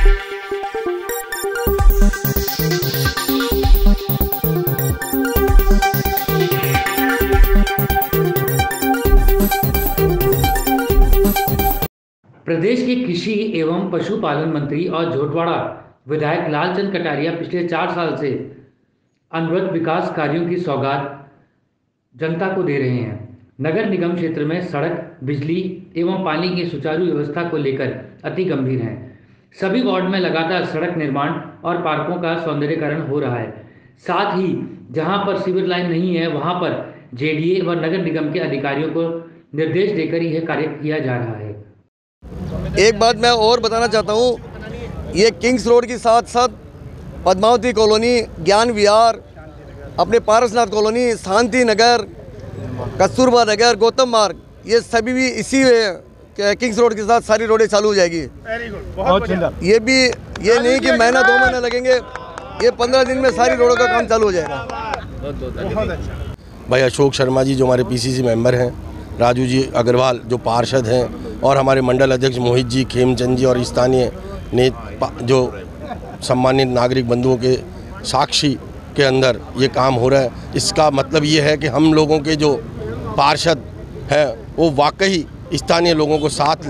प्रदेश के कृषि एवं पशुपालन मंत्री और झोटवाड़ा विधायक लालचंद कटारिया पिछले 4 साल से अनवरत विकास कार्यों की सौगात जनता को दे रहे हैं। नगर निगम क्षेत्र में सड़क, बिजली एवं पानी की सुचारू व्यवस्था को लेकर अति गंभीर हैं। सभी वार्ड में लगातार सड़क निर्माण और पार्कों का सौंदर्यीकरण हो रहा है। साथ ही जहां पर सीवर लाइन नहीं है, वहां पर जेडीए व नगर निगम के अधिकारियों को निर्देश देकर यह कार्य किया जा रहा है। एक बात मैं और बताना चाहता हूँ, ये किंग्स रोड के साथ साथ पद्मावती कॉलोनी, ज्ञान विहार, अपने पारसनाथ कॉलोनी, शांति नगर, कस्तूरबा नगर, गौतम मार्ग, ये सभी भी इसी किंग्स रोड के साथ सारी रोडें चालू हो जाएगी। बहुत सुंदर। ये भी ये नहीं कि महीना 2 महीने लगेंगे, ये 15 दिन में सारी रोडों का काम चालू हो जाएगा। बहुत अच्छा। भाई अशोक शर्मा जी जो हमारे पीसीसी मेंबर हैं, राजू जी अग्रवाल जो पार्षद हैं, और हमारे मंडल अध्यक्ष मोहित जी, खेमचंद जी और स्थानीय जो सम्मानित नागरिक बंधुओं के साक्षी के अंदर ये काम हो रहा है। इसका मतलब ये है कि हम लोगों के जो पार्षद हैं वो वाकई स्थानीय लोगों को साथ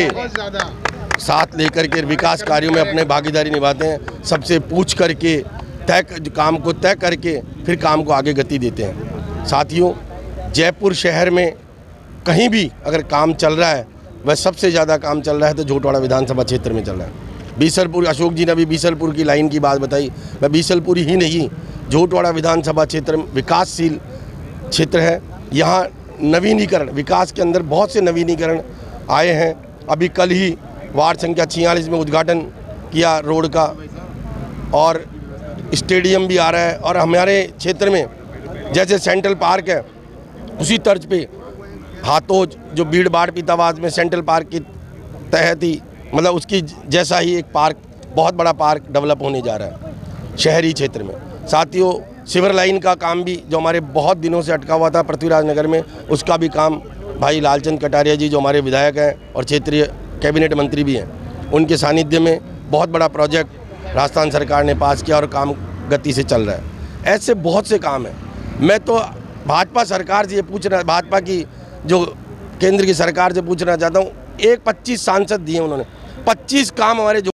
लेकर के विकास कार्यों में अपने भागीदारी निभाते हैं। सबसे पूछ करके काम को तय करके फिर काम को आगे गति देते हैं। साथियों, जयपुर शहर में कहीं भी अगर काम चल रहा है, वह सबसे ज़्यादा काम चल रहा है तो झोटवाड़ा विधानसभा क्षेत्र में चल रहा है। बीसलपुर, अशोक जी ने अभी बीसलपुर की लाइन की बात बताई, मैं बीसलपुर ही नहीं, झोटवाड़ा विधानसभा क्षेत्र में विकासशील क्षेत्र है। यहाँ नवीनीकरण, विकास के अंदर बहुत से नवीनीकरण आए हैं। अभी कल ही वार्ड संख्या 46 में उद्घाटन किया रोड का, और स्टेडियम भी आ रहा है। और हमारे क्षेत्र में जैसे सेंट्रल पार्क है, उसी तर्ज पे हाथोज जो भीड़ बाढ़ पीतावाद में सेंट्रल पार्क के तहत ही, मतलब उसकी जैसा ही एक पार्क, बहुत बड़ा पार्क डेवलप होने जा रहा है शहरी क्षेत्र में। साथियों, सिवर लाइन का काम भी जो हमारे बहुत दिनों से अटका हुआ था पृथ्वीराज नगर में, उसका भी काम भाई लालचंद कटारिया जी जो हमारे विधायक हैं और क्षेत्रीय कैबिनेट मंत्री भी हैं, उनके सानिध्य में बहुत बड़ा प्रोजेक्ट राजस्थान सरकार ने पास किया और काम गति से चल रहा है। ऐसे बहुत से काम हैं। मैं तो भाजपा सरकार से ये पूछना, भाजपा की जो केंद्र की सरकार से पूछना चाहता हूँ, 25 सांसद दिए उन्होंने, 25 काम हमारे